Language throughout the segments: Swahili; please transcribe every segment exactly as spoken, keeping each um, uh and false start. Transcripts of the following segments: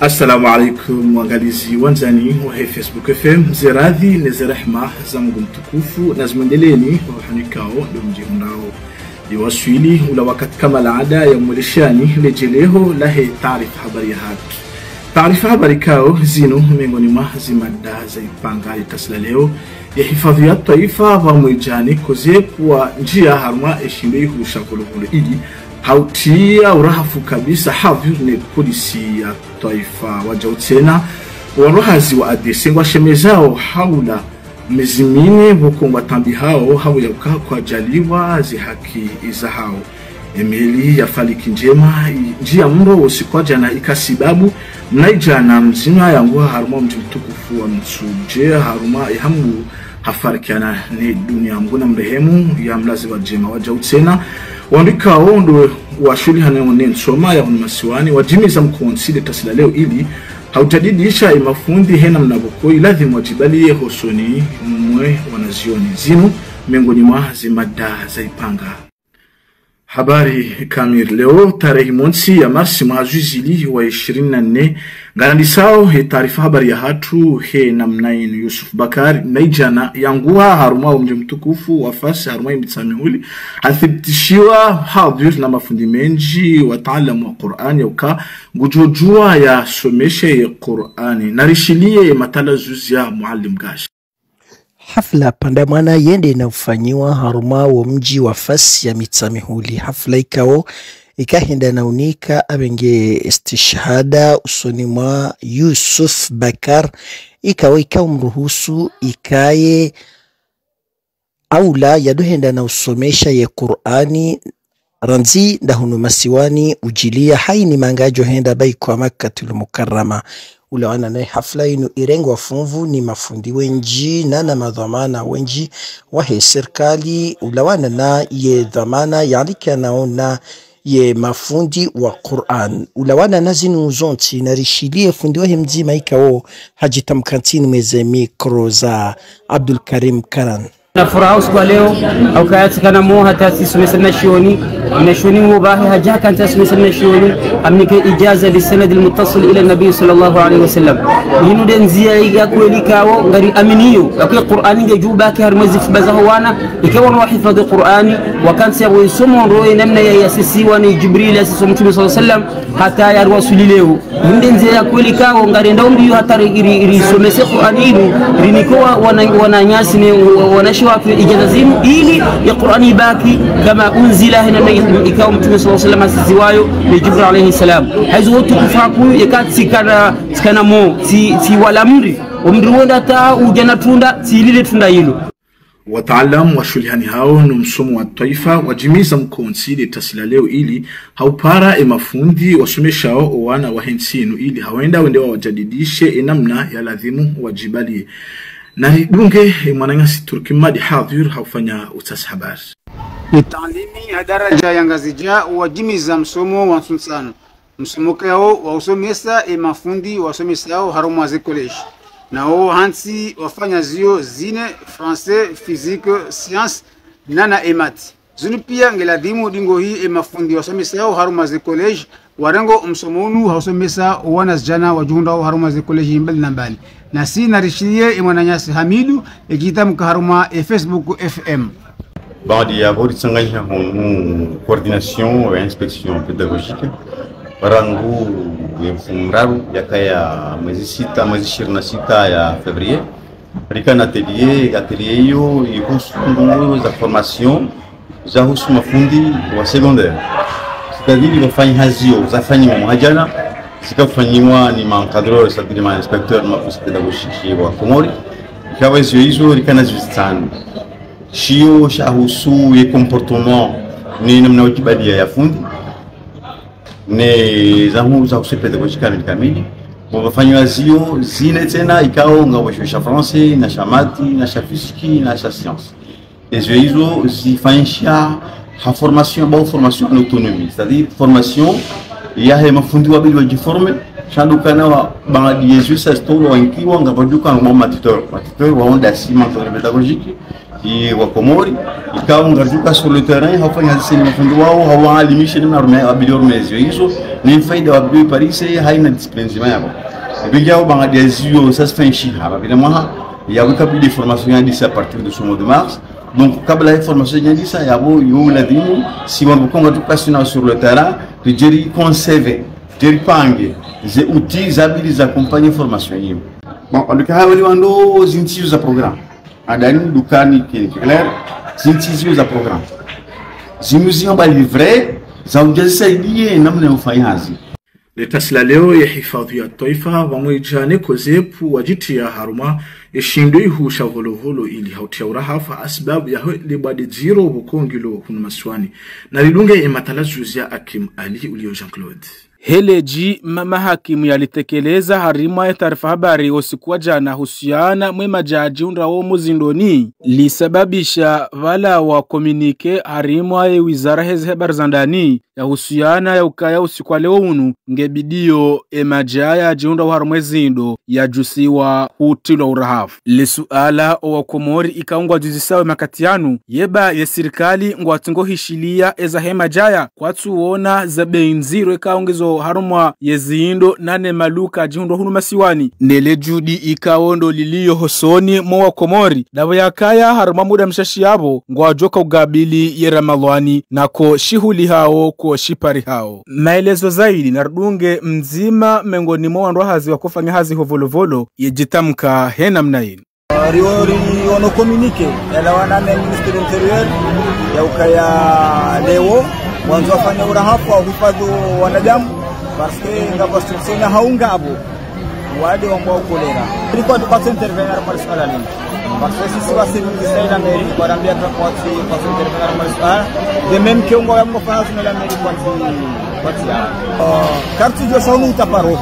Assalamu alaikum wangalizi wanzani wa Facebook F M ziradhi nezerehma za Mungu mtukufu na zimendeleni wahanikao ndio mjihundao iwaswili ula wakati kama laada ya mweleshani lejeleho lahe taarifa habari ya hatu taarifa habari kao zinu miongoni mwa zimada za ipanga itasila leo ya hifadhi ya taifa wa mwijani koze kwa njia harma eshimbe hushakulu hulu ili hautia urahafu kabisa havyo ni polisi ya taifa wajautena warohazi wa adesengwa shemezao haula mezimine wukongwa tambi hao hau ya ukaha kwa jaliwa zi haki iza hao emeli ya faliki njema njia mro usikwa jana ikasibabu mnaijana mzima ya nguwa haruma mjimtukufu wa msuje haruma ihamu hafarikiana ni dunia mguna mrehemu ya mlazi wa jema wajautena wandika ondo wa shuli hanayone nsoma ya unmasiwani wajimiza mkuonside tasila leo ili hautadidisha imafundi hena mnaboko ilathi mwajibali ye hosoni mwe wanazioni zinu miongoni mwa zimada za ipanga. Habari kamili leo tarehe mosi ya Marsi mwazuzili wa ishirini na nne ngandisao he taarifa habari ya hatu he namnaini Yusuf Bakari naijana yanguha haruma mji mtukufu wafasi haruma mitsamihuli hathibitishiwa hadhir na mafundi menji wataalamu wa Qur'ani yauka ngujujua ya someshe ya Qur'ani narishilie matala zuzi ya muallim gashi. Hafla pandamana yende inafanyiwa haruma wa mji wa fasi ya mitsamihuli. Hafla ikao ikahinda na unika abenge istishhada usoni mwa Yusuf Bakar ikao ikao mruhusu ikaye aula yaduhenda na usomesha ya Qur'ani ranzi ndahunu masiwani ujilia haini mangajo henda bai kwa Makkatul Mukarrama. Ulawana na hafla inu irengo wa funvu ni mafundi wenji na na madhamana wenji wahe serikali ulawana na ye dhamana yalika naona ye mafundi wa Qur'an ulawana na zinu zonti na rishilie fundi wahe mzima ikao hajitamkantini meze mikro za Abdul Karim Karan. Na furaha usiku leo au kayatikana mo hata sisumesana shioni na shioni mubahi hajaka anta sumesana shioni amnike ijaza lisanad almuttasil ila nabii sallallahu alayhi wasallam hinu denzia iga kweli kawo ngari aminiyo akwa Qur'ani nge jubaki har mazif bazahu wana ikawa no hifadhi Qur'ani wakan sabu yusumu roe namna ya yasisi wani Jibril asisu mtume sallallahu alayhi wasallam hata ya rasuli leo hinu denzia kweli kawo ngari ndaundi hata iri somese Qur'ani inu rinikowa wana wananyasi ne wana في إجازة إلي يا قرآن يباكي كما أنزل هنا إكاوم تمي صلى الله عليه وسلم الزوايو لجبر عليه السلام هذا هو تكفاكو يكاد سكنا سكنا مو تي تي ولا مري ومروندا تا وجنا توندا تي ليل توندا يلو wataalamu wa shulihani hao numsomo wa taifa wajimiza mkonsili tasila leo ili haupara emafundi wasomeshao wana wahensinu ili hawenda wendewa wajadidishe inamna ya ladhimu wajibali na dunge mwanangasi Turkimadi hadhir haufanya utasi habari. Italimi daraja ya ngazija wajimiza msomo wa sunsano msomo kao wasomesa e mafundi wasomesao haruma ze college nao hansi wafanya zio zine français physique science nana emati zunu pia ngeladimu dingo hii e mafundi wasomesao haruma ze college warengo msomonu hausomesa wanasjana wajuhunda haruma ze college mbali na mbali na si narishiye imwananyasi Hamidu ikita mkaharuma e Facebook F M. Baadi ya bodi tsanganya honu coordination et inspection pédagogique barangu mfumraru yakaya mwezi sita mwezi ishirini na sita ya février rika na atelier atelier yo ihusu za formation za husu mafundi wa secondaire c'est-à-dire wafanya hazio zafanywa mwajana zikafanywa ni mankadreur c'est-à-dire ma inspecteur ma poste pédagogique wa Komori ikawa hizo hizo rikana zistani shio shahusu ye comportement ni namna wajibadia ya fundi ne zamu za usi pédagogique kamili wafanywa zio zine tena ikao ngawashosha français na shamati na shafisiki na science hizo hizo zifanyisha ha formation bonne formation en autonomie c'est-à-dire formation ya he mafundi wabili wajiforme shanduka wa baadhi ya Yesu stolo wankiwa ngabaduka ngoma matitor matitor waonda sima kwa pédagogique e wa Komori ikawa ngajuka sur le terrain hafanya sisi mafundi wao hawaalimisha ni marume abilior mezio hizo ni faida wa bibi Paris haina discipline yao bijao bangadezio ça se fait ici hapa bila mwaha ya wikapi de formation ya dix à partir de ce mois de mars. Donc kabla ya formation ya dix yabo yo la dini si on konga tukasina sur le terrain de jeri conserver jeri pange les outils habilis accompagner formation hiyo. Bon en tout cas wali wando zintizo za programme adani dukani clair zintizo za programme zimuzion ba livrer za ungesaidia namna ya ufanyaji. Letasla leo ya hifadhi ya taifa wamwijane kozepu wajitia haruma yeshindwe husha volovolo ili hautia urahafa asbabu ya libadi zero bukongilo hunu maswani na lilunge imatala zuzia Akim Ali ulio Jean-Claude. Heleji mama hakimu yalitekeleza harima ya taarifa habari usikuwa jana husiana mwe majaji unrawo muzindoni lisababisha wala wa komunike harima ya wizara hezi habari za ndani ya husiana ya ukaya usikuwa leo unu ngebidio emajaya jiunda wa harima zindo ya jusiwa hutilo urahafu. Lisuala wa Komori ikaungwa juzisawe makatianu yeba ya sirikali ngwatungo hishilia eza hema jaya kwa tuona za beinziro ikaungizo harumwa yezindo nane maluka jihundo hunu masiwani nele judi ikaondo liliyo hosoni mwa Komori dawa ya kaya harumwa muda mshashi yabo ngwa joka ugabili ye Ramadhani nako shihuli hao ko shipari hao. Maelezo zaidi na rudunge mzima mengoni mwa wanrohazi wa kufanya hazi hovolovolo yejitamka hena mnaini. Riori ono komunike yala wanane Ministeri Interior ya ukaya leo mwanzo wafanya urahafu wa uhifadhi wanadamu parce nga construction haunga abo wade wambao kolera ilikuwa tupate intervenir kwa swala lini parce que sisi wa civil design America kwa rambia kwa kwa kwa intervenir kwa swala de même que ngo yamgo fanya na America kwa kwa tia karti jo shaunu utaparo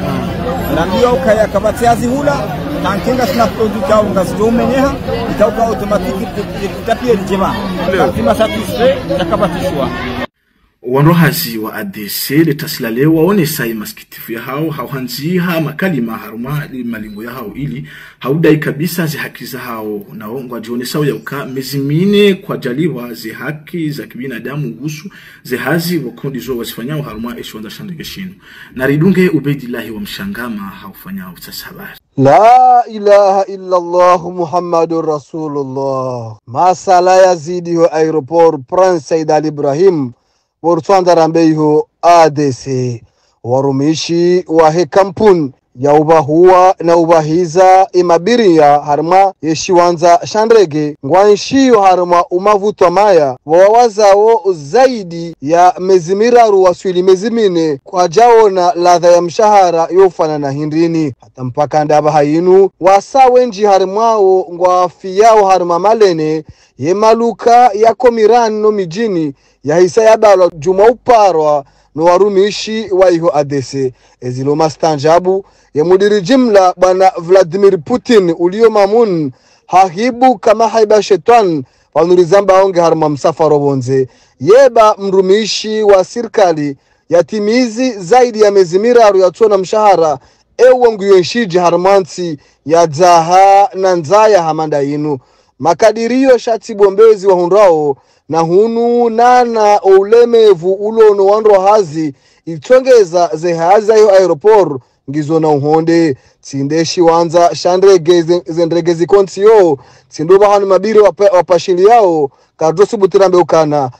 rambia ukaya kabati azihula tankenga sina produit yao ngazijomeneha itauka automatique tutapia lijema kama satisfait yakabatishwa. Wanrohazi wa A D C letasla leo waonesa maskitifu ya hao hauhanziha makalima haruma malingo ya hao ili haudai kabisa zi haki za hao na ngwa jionesa ya uka mezimine kwa jaliwa zi haki za kibinadamu husu zi hazi wakundi zo wasifanyao haruma eshuanza shandegeshinu na ridunge Ubeidillahi wa Mshangama haufanyao tasabari. La ilaha illallah Muhammadur Rasulullah. Masala yazidi ho aeroport Prince Said Ali Ibrahim Borswanda Rambeho A D C warumishi wa he kampuni ya ubahua na ubahiza imabiria harma yeshiwanza shandrege ngwanshiyo harma umavuto maya wawazao zaidi ya mezimiraru waswili mezimine kwa jao na ladha ya mshahara yofana na hindrini hata mpaka ndaba hayinu wasawenji harmao ngwafiyao harma malene yemaluka ya komiran no mijini ya hisa ya balo juma uparwa no warumishi wa iho A D C ezilo mastanjabu ya mudiri jimla bwana Vladimir Putin ulio mamun hahibu kama haiba shetan wanurizamba onge harma msafaro bonze yeba mrumishi wa sirkali yatimizi zaidi ya mezimiraru ya tuona mshahara ewe nguyonshiji harmansi ya zaha na nzaya hamanda inu makadirio shati bombezi wa hunrao na hunu nana ulemevu ulono wanro hazi itongeza zehaza yo aeroport ngizo na uhonde tsindeshi wanza shandrege zendrege zikonsiyo tsindoba hanu mabiri wapashili yao kadrosu butirambe ukana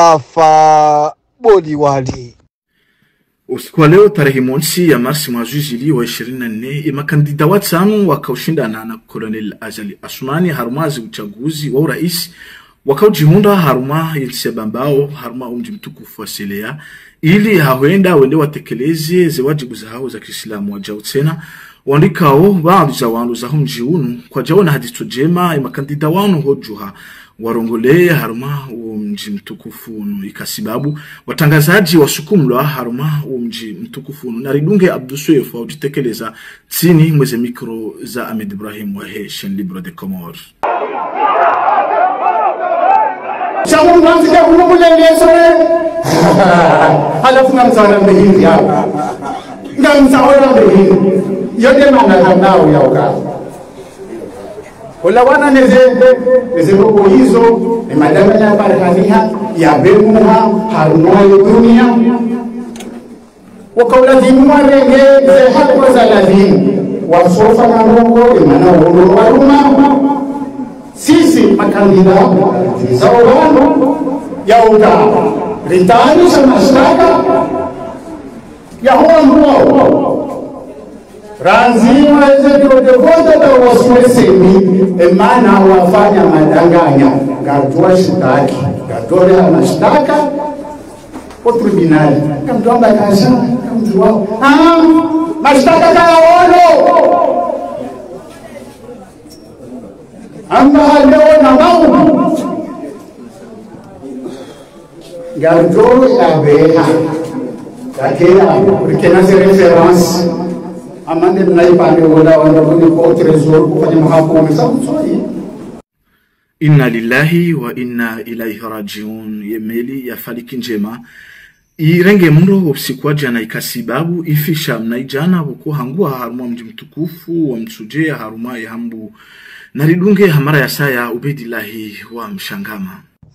kafa boli wali. Usiku wa leo tarehe mosi ya Marsi mwezi Juli wa ishirini na nne makandida watano wakaushindana na Colonel Azali Asumani harumazi uchaguzi wa urais wakaujihunda haruma yensebambao haruma umji mtukufu wa Selea ili hawenda wende watekeleze zewajibu zao za Kiislamu wajao tena wandikao baadhi za wandu za humji unu kwa jao na hadithi jema ya makandida wanu hojuha warongole haruma umji mtukufu unu ikasibabu watangazaji wasukumlwa haruma umji mtukufu unu na ridunge Abduswef wa ujitekeleza tsini mweze mikro za Ahmed Ibrahim wa Heshen Libre de Comores. Shamu mwanzika kumulenge sore halafu namsana mbehindi hapa ngamsawara mbehindi yote mana nao ya ukazi Kula wana nezende nezendo hizo ni madama ya barakaniha ya bemuha harumwa dunia wakaula dimu warenge ze hakwa za lazim wasofa na rongo imana wono waruma sisi makandida za urano ya uta ritani sa mashtaka ya huo Ranzima eze kiotevote da waswesemi emana wafanya madanganya gatua shitaki gatore ya mashtaka o tribunali kamtuamba kasha kamtuwa ah mashtaka kaya ono amba leo na mau gatore ya beha kakea urikena se reference amande mnaipande wala wala kwa trezor kufanya mahakama msawai. Inna lillahi wa inna ilaihi rajiun. Yemeli ya Faliki Njema irenge mro usiku jana ikasibabu ifisha mnaijana buku hangua haruma mji mtukufu wa msujea haruma ya hambu naridunge hamara ya saya Ubedilahi wa Mshangama.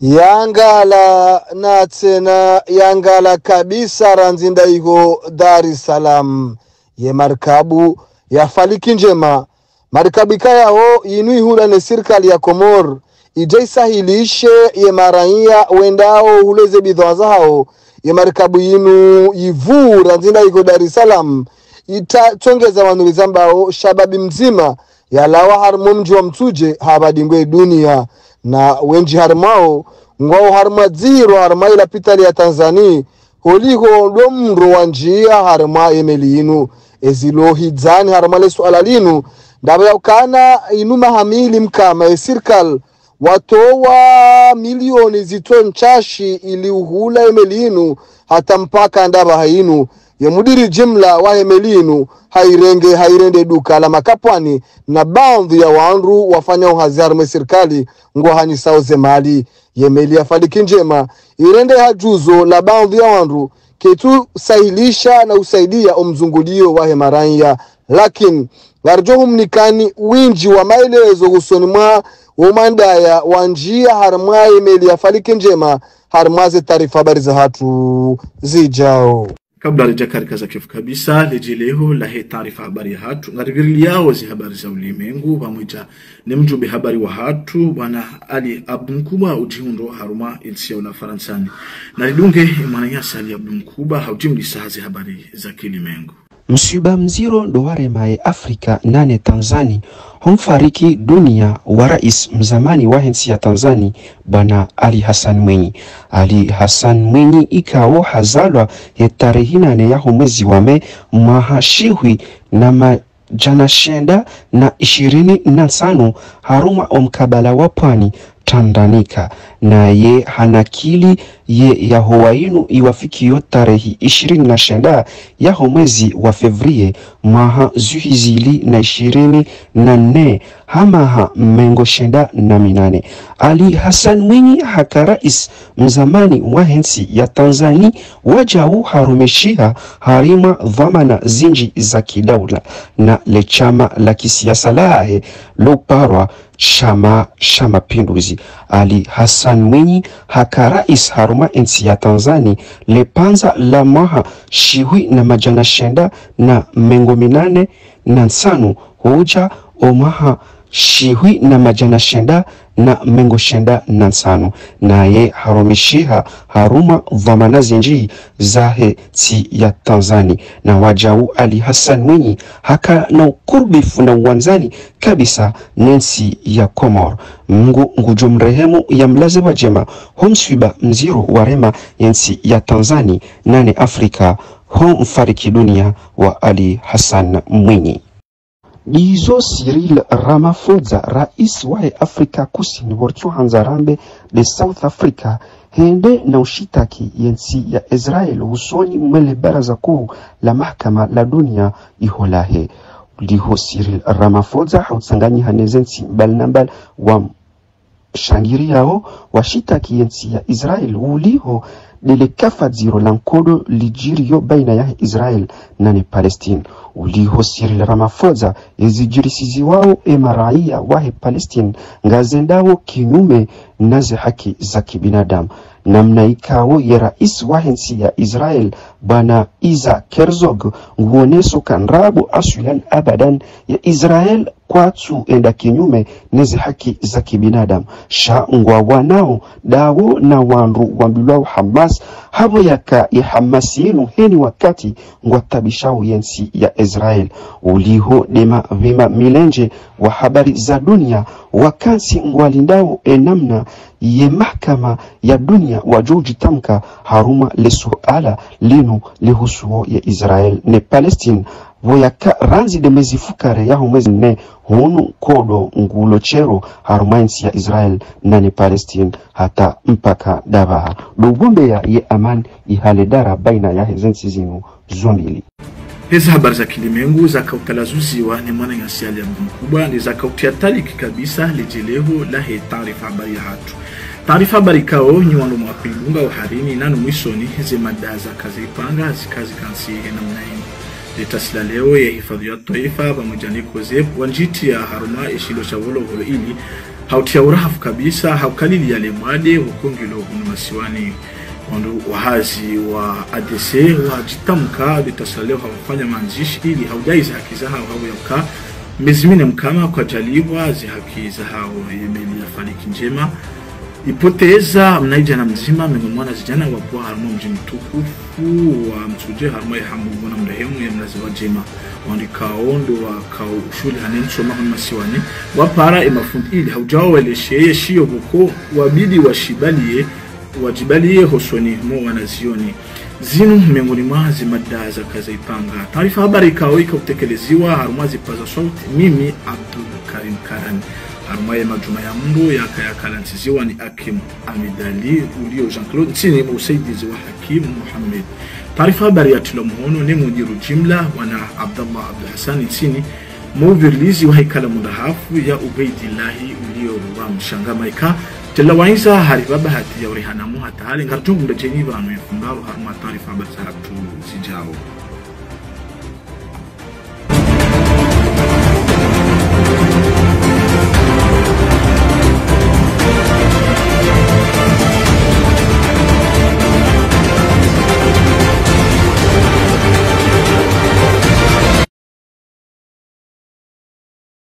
Yangala na tena yangala kabisa ranzinda iko Dar es Salaam ye markabu ya Faliki Njema markabu ikayao inui hula ne serikali ya Komor ijaisahilishe ye maraia wendao huleze bidhaa zao ye markabu yinu yivura nzinda iko Dar es Salaam itachongeza wanuliza mbao shababi mzima ya lawa harmo mji wa Mtuje habadingwe dunia na wenji harmao ngwao harma ziro harma ila pitali ya Tanzania holiho ndo mro wanjia harma emeli inu ezilo hidzani harmale suala linu ndaba yaukana inu mahamili mkama e sirkal watowa milioni ziton chashi ili uhula emelinu hata mpaka ndaba hainu ya mudiri jimla wa emelinu hairenge hairende duka la makapwani na baadhi ya wanru wafanya uhaziarme sirkali ngohani sauze mali yemeli ya Faliki Njema irende hajuzo la baadhi ya wanru ketu sahilisha na usaidia omzungulio wa hemaranya lakini warjohum nikani winji wa maelezo usoni mwa umandaya wanjia harma emeli ya Faliki Njema harmaze taarifa habari za hatu zijao. Kabla rejea katika za kifu kabisa lejileho la he taarifa habari ya hatu ngaribiri yao zi habari za ulimengu pamoja ni mjumbe habari wa hatu bwana Ali Abdunkuba ujihundo haruma insia una Faransani na lidunge mwananyasa Ali Abdunkuba haujimlisa hazi habari za kilimengu. Msiba mziro ndo waremaye Afrika nane Tanzania humfariki dunia wa rais mzamani wa nchi ya Tanzania bwana Ali Hassan Mwinyi. Ali Hassan Mwinyi ikawo hazalwa ya tarehe nane ya mwezi wa Mei mwahashihwi na majana shenda na ishirini na tano haruma omkabala wa pwani Tanganyika na ye hanakili ye ya Hawainu iwafikio tarehi ishirini na shenda ya mwezi wa Fevrie mwaha zuhizili na ishirini na nne hamaha mengo shenda na minane. Ali Hassan Mwinyi haka rais mzamani wa nchi ya Tanzania wajau harumeshia harima dhamana zinji za kidaula na le chama la kisiasa lahe loparwa Chama cha Mapinduzi. Ali Hassan Mwinyi haka rais haruma nchi ya Tanzania lepanza la maha shihui na majana shenda na mengo minane na nsanu hoja omaha shihui na majana shenda na mengo shenda na nsanu na ye harumishia haruma dhamana zinji zahe ti ya Tanzania na wajau Ali Hassan Mwinyi haka na ukurbifu na uwanzani kabisa nensi ya Komor. Mungu ngujumrehemu ya mlaze wa jema homswiba mziro warema yensi ya Tanzania nane Afrika homfariki dunia wa Ali Hassan Mwinyi. Nizo Cyril Ramaphosa rais wa Afrika Kusini Borcho Hanzarambe de South Africa hende na ushitaki yensi ya Israel usoni mwele baraza kuu la mahakama la dunia iholahe. Liho Cyril Ramaphosa hautsanganyi hanezensi mbali na mbali wa shangiri yao washitaki yensi ya Israel uliho lile kafa ziro lankodo lijirio baina ya Israel na ni Palestine uliho Cyril Ramaphosa ezijirisizi wao emaraia wahe Palestine ngazendao kinyume naze haki za kibinadamu namna ikao ya rais wa hensi ya Israel bana Isaac Herzog nguoneso kanrabu asulan abadan ya Israel kwatu enda kinyume neze haki za kibinadamu sha ngwa wanao dawo na wanru wambilao Hamas habo yaka ya Hamas yenu heni wakati ngwa tabishao yensi ya Israel uliho dema vima milenje wa habari za dunia wakansi ngwalindao enamna ye mahkama ya dunia wajuji tamka haruma lesuala linu lihusuo ya Israel ne Palestine voyaka ranzi de mezifukare ya humezi ne hunu kodo ngulo chero harumainsi ya Israel na ne Palestine hata mpaka dabaha dubumbe ya ye aman ihale dara baina ya hezensi zinu zombili. Hizi habari za kilimwengu za kautalazuziwa ni mwana ngasiali ya mkubwa ni za kautia taliki kabisa lijileho la he taarifa habari ya hatu. Taarifa habari kao ni wano mwapilunga uharini nanu mwisoni hizi madaza kazi ipanga zikazi kansi hena mnaini. Litasila leo ya hifadhi ya taifa pamoja Zep wanjiti ya haruma ishilo shawolo holo ili hautia urahafu kabisa haukalili ya lemwade hukongilo unumasiwani wandu wahazi wa A D C wajitamka litasila leo hawafanya manzishi ili haujaiza haki za hao hao yauka mezimine mkama kwa jaliwa zi haki za hao yemeli ya faliki njema ipoteza mnaija na mzima mengumwana zijana wapuwa haruma mjini tukufu wa mtuje haruma ya hamungu na mrehemu ya mnazi wa jema wandi kaondo wa kao ushuli hanenso mahon masiwani wapara imafundi ili haujawa walesheye shio buko wabidi washibalie wajibalie hosoni mo wanazioni zinu menguni mwazi madaza kaza ipanga taarifa habari kao ika utekeleziwa haruma zipaza sauti mimi Abdul Karim Karani haruma ya majuma ya mbu ya kaya kalantiziwa ni Hakim Amidali ulio Jean-Claude nsini usaidizi wa Hakim Muhammad. Taarifa habari ya tilo muhono ni mudiru jimla wana Abdallah Abdul Hassan nsini muvirlizi wa hikala mudahafu ya Ubaidillahi ulio wa mshangamaika tila wainza haribaba hati ya urihanamu hata hali ngartungu mdajeni vanu ya fundaru haruma taarifa habari za hatu zijao.